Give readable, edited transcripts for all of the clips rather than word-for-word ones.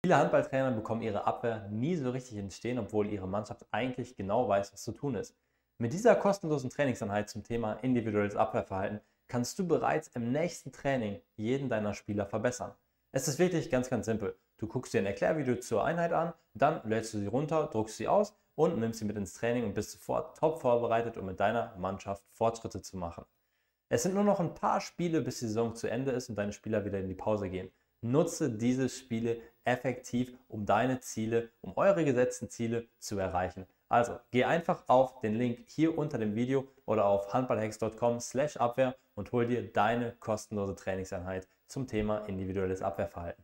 Viele Handballtrainer bekommen ihre Abwehr nie so richtig ins Stehen, obwohl ihre Mannschaft eigentlich genau weiß, was zu tun ist. Mit dieser kostenlosen Trainingseinheit zum Thema individuelles Abwehrverhalten kannst du bereits im nächsten Training jeden deiner Spieler verbessern. Es ist wirklich ganz simpel. Du guckst dir ein Erklärvideo zur Einheit an, dann lädst du sie runter, druckst sie aus und nimmst sie mit ins Training und bist sofort top vorbereitet, um mit deiner Mannschaft Fortschritte zu machen. Es sind nur noch ein paar Spiele, bis die Saison zu Ende ist und deine Spieler wieder in die Pause gehen. Nutze diese Spiele effektiv, um deine Ziele, um eure gesetzten Ziele zu erreichen. Also geh einfach auf den Link hier unter dem Video oder auf handballhacks.com/Abwehr und hol dir deine kostenlose Trainingseinheit zum Thema individuelles Abwehrverhalten.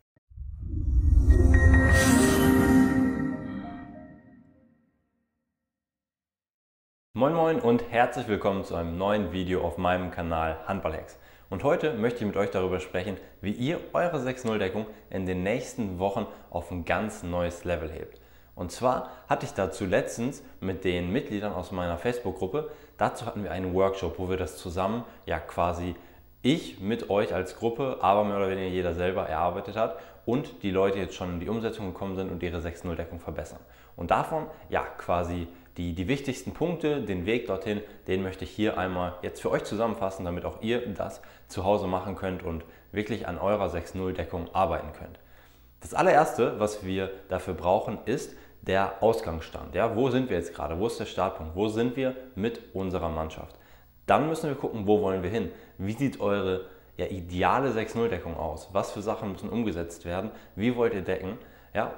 Moin Moin und herzlich willkommen zu einem neuen Video auf meinem Kanal Handballhacks. Und heute möchte ich mit euch darüber sprechen, wie ihr eure 6-0-Deckung in den nächsten Wochen auf ein ganz neues Level hebt. Und zwar hatte ich dazu letztens mit den Mitgliedern aus meiner Facebook-Gruppe, dazu hatten wir einen Workshop, wo wir das zusammen, quasi ich mit euch als Gruppe, aber mehr oder weniger jeder selber erarbeitet hat und die Leute jetzt schon in die Umsetzung gekommen sind und ihre 6-0-Deckung verbessern. Und davon, quasi die wichtigsten Punkte, den Weg dorthin, den möchte ich hier einmal jetzt für euch zusammenfassen, damit auch ihr das zu Hause machen könnt und wirklich an eurer 6-0-Deckung arbeiten könnt. Das allererste, was wir dafür brauchen, ist der Ausgangsstand. Ja, wo sind wir jetzt gerade? Wo ist der Startpunkt? Wo sind wir mit unserer Mannschaft? Dann müssen wir gucken, wo wollen wir hin? Wie sieht eure ideale 6-0-Deckung aus? Was für Sachen müssen umgesetzt werden? Wie wollt ihr decken? Ja,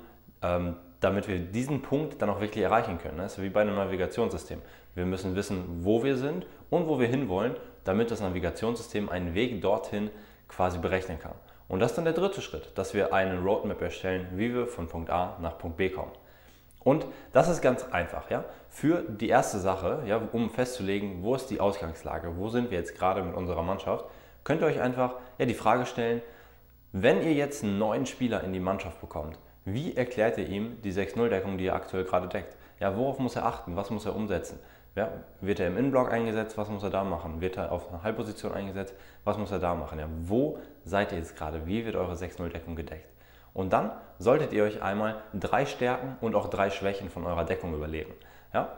damit wir diesen Punkt dann auch wirklich erreichen können. Das ist wie bei einem Navigationssystem. Wir müssen wissen, wo wir sind und wo wir hinwollen, damit das Navigationssystem einen Weg dorthin quasi berechnen kann. Und das ist dann der dritte Schritt, dass wir eine Roadmap erstellen, wie wir von Punkt A nach Punkt B kommen. Und das ist ganz einfach. Ja? Für die erste Sache, um festzulegen, wo ist die Ausgangslage, wo sind wir jetzt gerade mit unserer Mannschaft, könnt ihr euch einfach die Frage stellen, wenn ihr jetzt einen neuen Spieler in die Mannschaft bekommt, wie erklärt ihr ihm die 6-0-Deckung, die er aktuell gerade deckt? Ja, worauf muss er achten? Was muss er umsetzen? Ja, wird er im Innenblock eingesetzt? Was muss er da machen? Wird er auf einer Halbposition eingesetzt? Was muss er da machen? Ja, wo seid ihr jetzt gerade? Wie wird eure 6-0-Deckung gedeckt? Und dann solltet ihr euch einmal 3 Stärken und auch 3 Schwächen von eurer Deckung überlegen. Ja?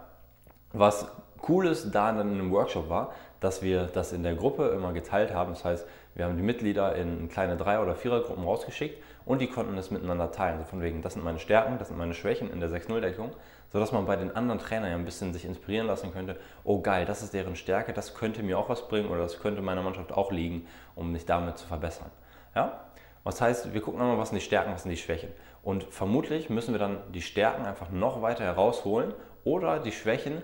Was Cooles da dann in einem Workshop war, dass wir das in der Gruppe immer geteilt haben. Das heißt, wir haben die Mitglieder in kleine 3- oder 4er-Gruppen rausgeschickt und die konnten es miteinander teilen. So von wegen, das sind meine Stärken, das sind meine Schwächen in der 6-0-Deckung, sodass man bei den anderen Trainern ein bisschen sich inspirieren lassen könnte. Oh geil, das ist deren Stärke, das könnte mir auch was bringen oder das könnte meiner Mannschaft auch liegen, um mich damit zu verbessern. Ja? Das heißt, wir gucken einmal, was sind die Stärken, was sind die Schwächen. Und vermutlich müssen wir dann die Stärken einfach noch weiter herausholen oder die Schwächen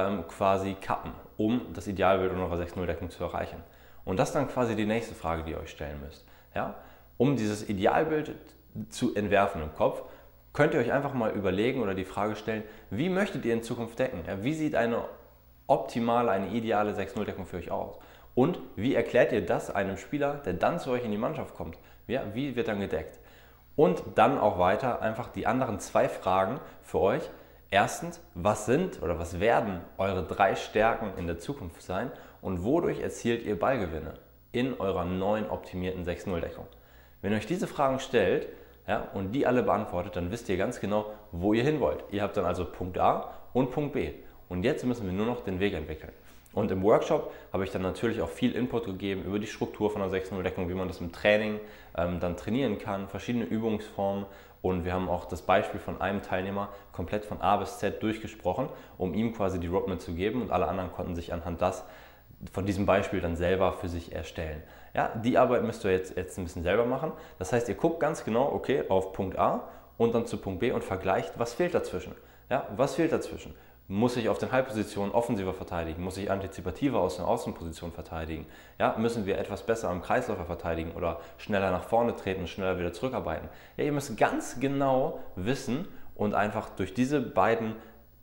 quasi kappen, um das Idealbild unserer 6-0-Deckung zu erreichen. Und das ist dann quasi die nächste Frage, die ihr euch stellen müsst. Ja? Um dieses Idealbild zu entwerfen im Kopf, könnt ihr euch einfach mal überlegen oder die Frage stellen, wie möchtet ihr in Zukunft decken? Ja, wie sieht eine optimale, eine ideale 6-0-Deckung für euch aus? Und wie erklärt ihr das einem Spieler, der dann zu euch in die Mannschaft kommt? Ja, wie wird dann gedeckt? Und dann auch weiter einfach die anderen 2 Fragen für euch. Erstens, was sind oder was werden eure 3 Stärken in der Zukunft sein und wodurch erzielt ihr Ballgewinne in eurer neuen optimierten 6-0-Deckung? Wenn ihr euch diese Fragen stellt und die alle beantwortet, dann wisst ihr ganz genau, wo ihr hin wollt. Ihr habt dann also Punkt A und Punkt B. Und jetzt müssen wir nur noch den Weg entwickeln. Und im Workshop habe ich dann natürlich auch viel Input gegeben über die Struktur von der 6-0-Deckung, wie man das im Training dann trainieren kann, verschiedene Übungsformen. Und wir haben auch das Beispiel von einem Teilnehmer komplett von A bis Z durchgesprochen, um ihm quasi die Roadmap zu geben und alle anderen konnten sich anhand von diesem Beispiel dann selber für sich erstellen. Ja, die Arbeit müsst ihr jetzt ein bisschen selber machen. Das heißt, ihr guckt ganz genau, okay, auf Punkt A und dann zu Punkt B und vergleicht, was fehlt dazwischen. Ja, was fehlt dazwischen? Muss ich auf den Halbpositionen offensiver verteidigen? Muss ich antizipativer aus der Außenposition verteidigen? Ja, müssen wir etwas besser am Kreisläufer verteidigen oder schneller nach vorne treten, schneller wieder zurückarbeiten? Ja, ihr müsst ganz genau wissen und einfach durch diese beiden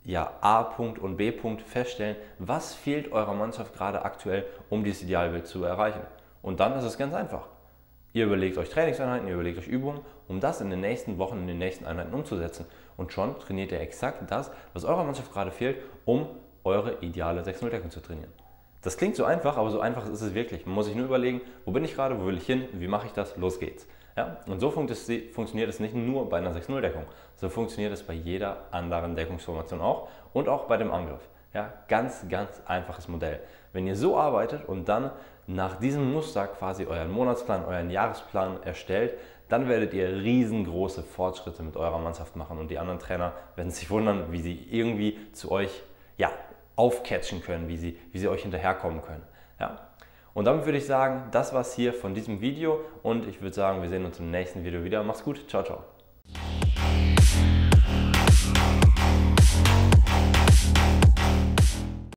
A-Punkt und B-Punkt feststellen, was fehlt eurer Mannschaft gerade aktuell, um dieses Idealbild zu erreichen. Und dann ist es ganz einfach. Ihr überlegt euch Trainingseinheiten, ihr überlegt euch Übungen, um das in den nächsten Wochen, in den nächsten Einheiten umzusetzen. Und schon trainiert ihr exakt das, was eurer Mannschaft gerade fehlt, um eure ideale 6-0-Deckung zu trainieren. Das klingt so einfach, aber so einfach ist es wirklich. Man muss sich nur überlegen, wo bin ich gerade, wo will ich hin, wie mache ich das, los geht's. Ja? Und so funktioniert es nicht nur bei einer 6-0-Deckung, so funktioniert es bei jeder anderen Deckungsformation auch und auch bei dem Angriff. Ja? Ganz, ganz einfaches Modell. Wenn ihr so arbeitet und dann nach diesem Muster quasi euren Monatsplan, euren Jahresplan erstellt, dann werdet ihr riesengroße Fortschritte mit eurer Mannschaft machen und die anderen Trainer werden sich wundern, wie sie irgendwie zu euch aufcatchen können, wie sie euch hinterherkommen können. Ja? Und damit würde ich sagen, das war's hier von diesem Video und ich würde sagen, wir sehen uns im nächsten Video wieder. Macht's gut, ciao, ciao.